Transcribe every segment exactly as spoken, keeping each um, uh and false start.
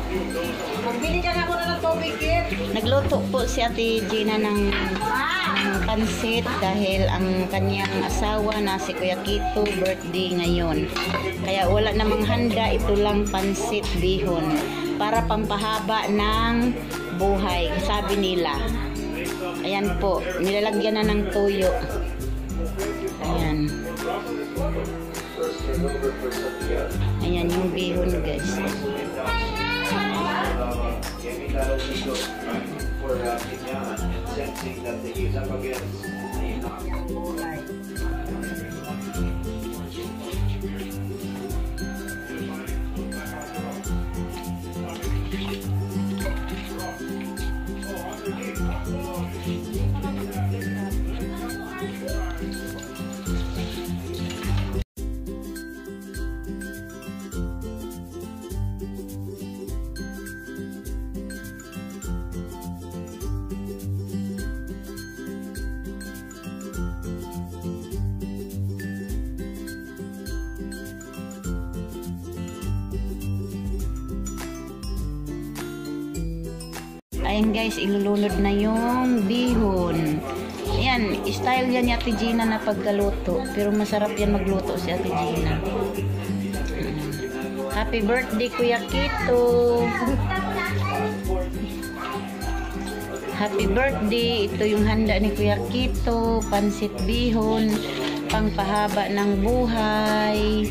Magbili ka na muna ng tubig, Kit. Nagluto po si Ate Gina ng, ng pansit dahil ang kanyang asawa na si Kuya Kito birthday ngayon. Kaya wala namang handa, ito lang pansit bihon para pampahaba ng buhay, sabi nila. Ayan po, nilalagyan na ng tuyo. Ayan. Ayan yung bihon, guys. Ayan guys, ilulunod na yung bihon. Ayan, style yan ni Ate Gina na pagkaluto. Pero masarap yan magluto si Ate Gina. Happy birthday, Kuya Kito! Happy birthday! Ito yung handa ni Kuya Kito. Pansit bihon, pangpahaba ng buhay.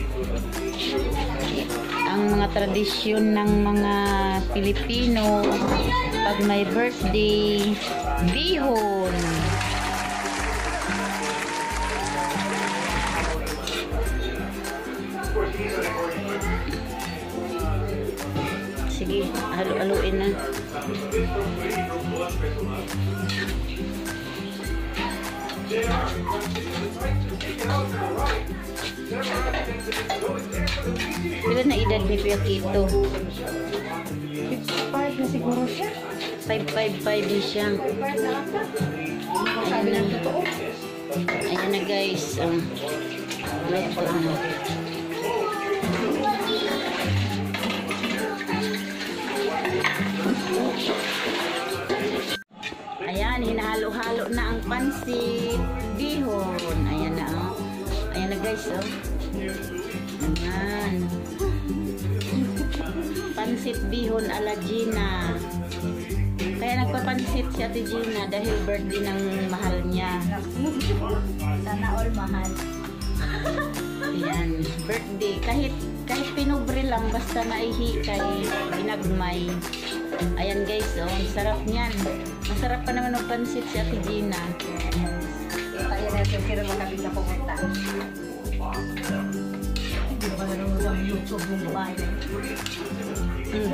Ang mga tradisyon ng mga Pilipino pag may birthday, bihon. Sige, halu-haluin na. Ilan na edad ni Kuya Kito? fifty-five na siguro siya. five five five din siya. Ayan na. Ayan na guys. Um, luto na. Ayan, hinahalo-halo na ang pansit bihon. Ayan na. Oh. Ayan na guys. Oh. Ayan. Pansit bihon ala Gina. Kaya nagpapansit si Ate Gina dahil birthday ng mahal niya. Sana all mahal. Ayan, birthday. Kahit kahit pinubre lang, basta naihi kay ginagmay. Ayan guys, oh, sarap niyan. Masarap pa naman ng pansit si Ate Gina. Tayo na ito, kira mo kami na pumunta. Hindi ba nanonood ang YouTube yung bayan? Hmm.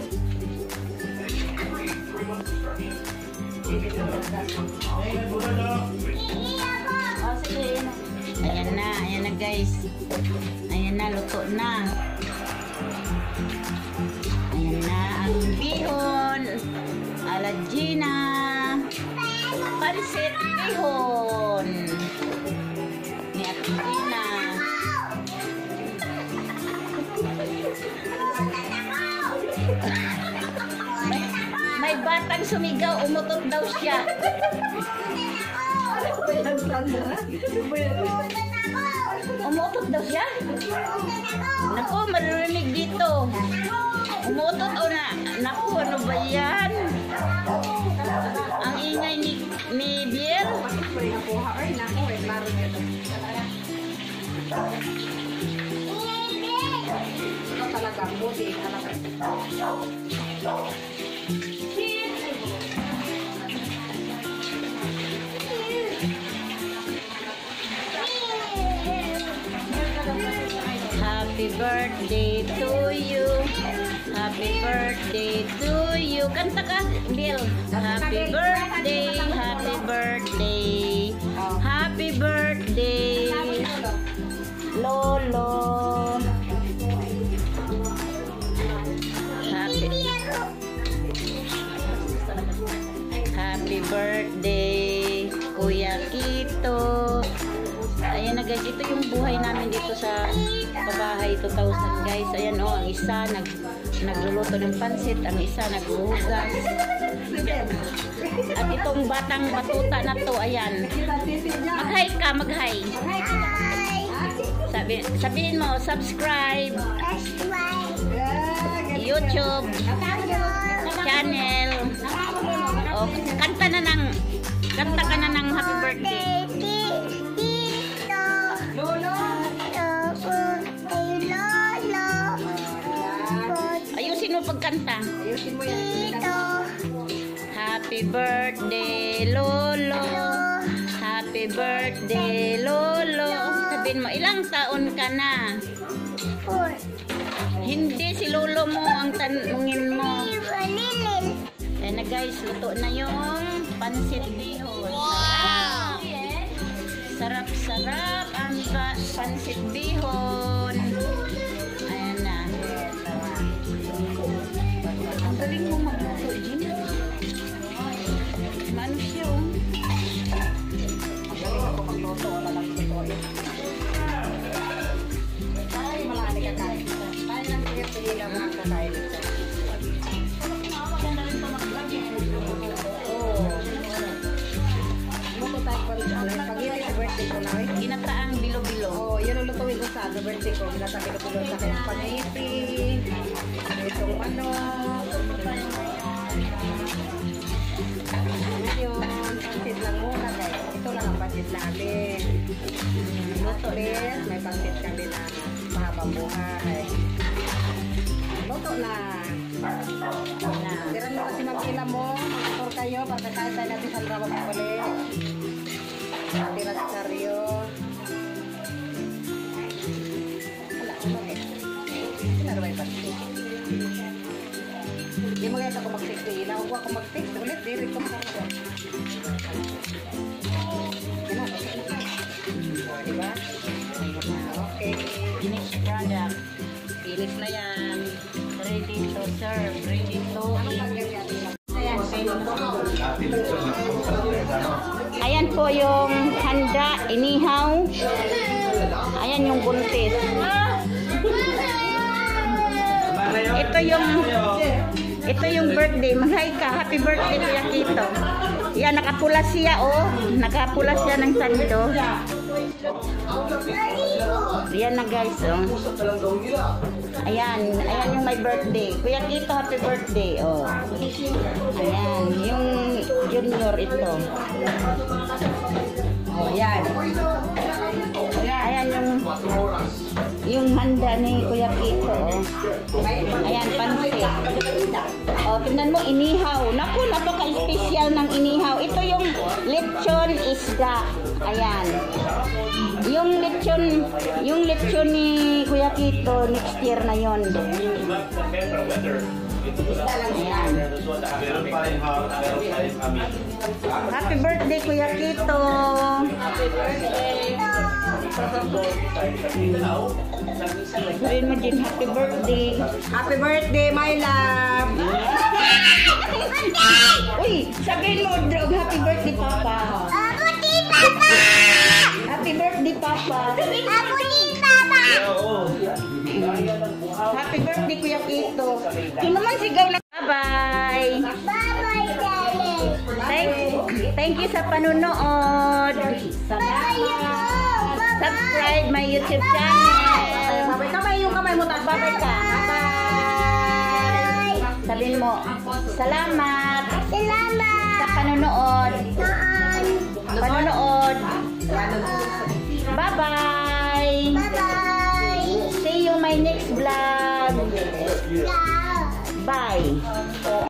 Oh, sige, ayan na, ayan na guys. Ayan na, luto na. Ayan na ang bihon ala Gina. Pansit bihon ni Ate Gina. may, may batang sumigaw, umutot daw siya. Umutot daw siya? Naku, maririnig dito. Umutot o na? Naku, ano ba yan? Ang ingay ni, ni Biel. Talaga, buti. Happy birthday to you. Happy birthday to you. Kanta ka, Bill. Happy birthday, happy birthday. Happy birthday, Lolo. Happy, happy birthday, Kuya Kito. Ayan na guys, ito yung buhay namin dito sa Pabahay two thousand guys. Ayan oh, ang isa nag nagluluto ng pansit, ang isa naghuhugas. At itong batang batuta na to, ayan. Mag-hi ka, mag-hi. Sabi, sabihin mo, subscribe. YouTube channel. Oh, kanta na ng kanta ka na ng happy birthday. Ayusin mo pagkanta. Ayusin mo yan. Happy birthday, Lolo. Happy birthday, Lolo. Sabihin mo, ilang taon ka na? Hindi, si Lolo mo ang tanungin mo. Ayan na guys, luto na yung pansit bihon. Wow! Sarap-sarap ang pansit bihon. Ayan na. Ang galing mo magluto, Jim. Mano siya, oh. Ang galing ako magluto. Wala lang luto eh. Ay, malaki ka kain. Tayo lang pili lang mga kakain ito. Pag-ibig sa birthday ko na eh. Ginataang bilo-bilo. Oo, yun ang lutuin ko sa birthday ko. Ginataang bilo-bilo sa kanyang paniti. Itong ano. Yun, pansit lang muna guys. Ito lang ang pansit namin. Luto rin, may pansit kami na mahabang buhay. Luto na. Na. Tira nyo kasi magkila mo. Mag-tour kayo para kakain tayo natin sa drama pa ulit. Tira sa karyo. Wala, bakit? Sinaro ba yung pansit? Hindi mo kaya ako mag-text eh. Inaog ako mag-text. Ulit, direct ko sa ako. Yan na, okay. Diba? Okay. Finished product. Finish na yan. Ready to serve. Ready to Ano eat. nagyayari na? Ayan po yung handa, inihaw. Ayan yung buntis. Ito yung ito yung birthday. Mag-hi ka. Happy birthday Kuya Kito. Yan, nakapula siya oh. Nakapula siya ng sando. Yan na guys oh. Ayan, ayan yung my birthday. Kuya Kito, happy birthday oh. Ayan, yung junior ito. Oh, yan. Ayan yung yung handa ni Kuya Kito oh. Ayan, pansit. Oh, tingnan mo, inihaw. Naku, napaka-special ng inihaw. Ito yung lechon isda. Ayan. Yung lechon, yung lechon ni Kuya Kito next year na yon. Ayan. Happy birthday Kuya Kito. Sabihin mo din happy birthday. Happy birthday, my love! Uy, sabihin mo drog happy birthday Papa. Happy birthday Papa. Happy birthday Kuya Kito. Ito naman sigaw na. Bye-bye. Thank, thank you sa panunood. Subscribe my YouTube channel. Babay kamay, yung kamay mo taas. Babay ka. Bye. Sabihin mo, salamat. Sa panunood. Panunood. Bye-bye. See you my next vlog. Bye.